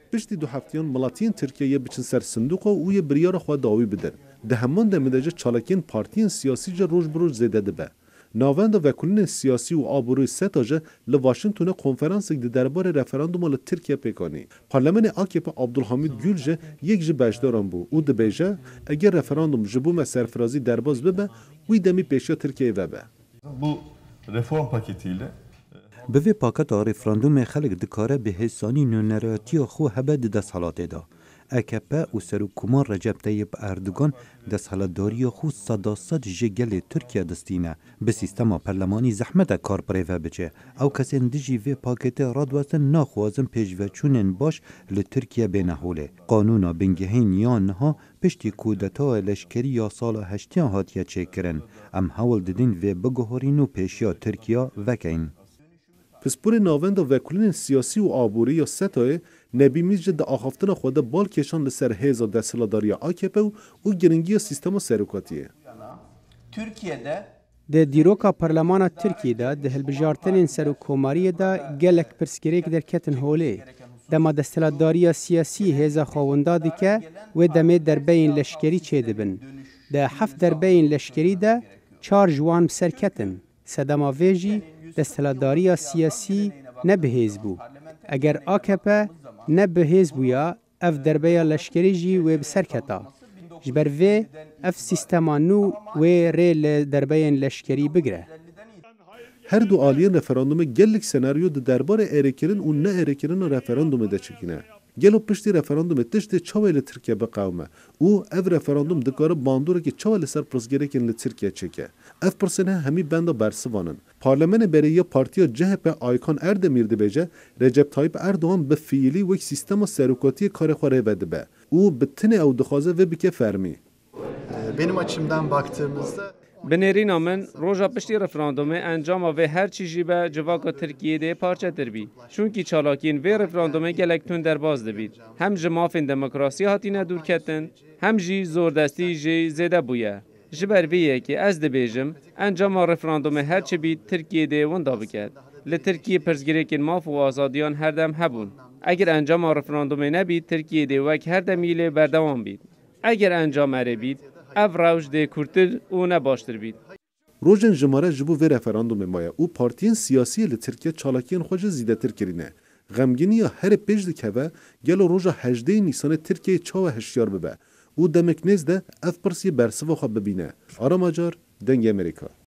پشتی دو هفتیان ملاتین ترکیه بچن سر صندوق و یه بریار خود داوی بدن. ده همان دمیده چالاکین پارتیین سیاسی جا روز بروز زیده ده به. ناوند وکولین سیاسی و آبروی ستاجه لواشنگتون کنفرانس دی درباره رفراندوم ل ترکیه پیکانی. پارلمان AKP عبدالحمید گül جه یک جه بجداران بو. او ده بیجه اگر رفراندوم جبوم سرفرازی درباز ببه وی دمی پیشیا ترکیه ببه. Bu reform paketiyle به وی پاکت رفراندوم خلق دکاره به حسانی نونراتی خو هبه دستحالاته دا. AKP و سروکومان رجب طیب اردوگان دستحالتداری خو صداصد جگل ترکیه دستینه به سیستما پرلمانی زحمت کار پریوه بچه او کسین دیجی وی پاکت رادوازن ناخوازن پیجوچونن باش لترکیه بینهوله قانونا بنگهین یا نها پشتی کودتا لشکری یا سال 8 هاتیه چکرن ام حول ددین وی بگهارین و پیشیا ترکیه وکین پسپور ناوند وکولین سیاسی و آبوری یا ستای نبیمیز جد آخافتن خود بال کشان لسر هیزا دستلاداری AKP و گرنگی سیستم سروکاتیه. Türkiye'de د دیروکا پارلمانا ترکیه دا د هلبجارتنین سروکوماری دا گلک پرسکریک در کتن هوله. دما دستلاداری سیاسی هیزا خواوندا دیکه و دمه دربین لشکری چه دبن. دا 7 دربین لشکری دا 4 جوان سرکتن. سدما ویجی دستلاداری سیاسی نبهیز بو. اگر AKP نبهیز بویا اف دربیا لشکری جی و بسرکتا. جبر وی اف سیستمانو و ری دربین لشکری بگره. هر دو آلیان رفراندوم گلک سناریو ده درباره ایرکرین و نه ایرکرین رفراندوم ده چکینه. گلو پشتی رفراندوم تشت چاویل ترکیه بقومه. او اف رفراندوم دکاره باندوره که چاویل سر پرسگریکن لترکیه چکه. اف پرسنه همی بندا برسوانن. پارلمان بریه پارتیا CHP آیکان اردمیر دبیجه رجب طایب اردوغان به فیلی و یک سیستم سروکاتی کار خوره بده به. او به تنه او دخوازه و بکه فرمی. Benim açımdan baktığımızda بنرین من روژا پشتی رفراندوم انجام و هر چیزی به جواکا ترکیه ده پارچه تر بید. چونکی چالاکین و رفراندوم گلکتون در باز دبید. هم جمافین دموکراسی هاتینه دور کتن، هم جی زوردستی جی زیده بویه. جبر ویه که از دبیجم انجام رفراندوم هر چی بید ترکیه ده وندا بکد. لترکیه پرزگریکین ماف و آزادیان هر دم هبون. اگر انجام رفراندوم نبید ترکیه ده وک هر دمیله بردوام بید. اگر انجام اره بید اف روش ده کورتر او نباشتر بید. روژن جماره جبو و رفراندوم مایه او پارتین سیاسی لترکیه چالاکین خوش زیده تر کرینه. غمگینی هر پیش دکوه گلو روژا 18 نیسان ترکیه چاوه هشیار ببه. او دمک نزده اف پرسی برسوه خواب ببینه. آراماجار دنگ امریکا.